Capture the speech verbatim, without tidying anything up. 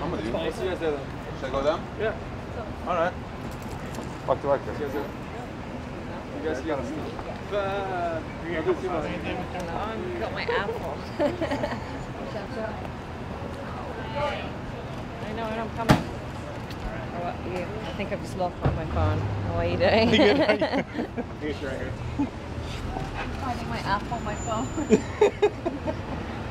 I'm with you. I'll see you guys there then. Should I go down? Yeah. All right. Walk to walk See you there. guys there. You guys got us. Bye. You're good too, man. I've got my apple. I know, and I'm coming. How about you? I think I've just lost on my phone. How are you doing? Good. How are you? Here's your right here. Finding my app on my phone.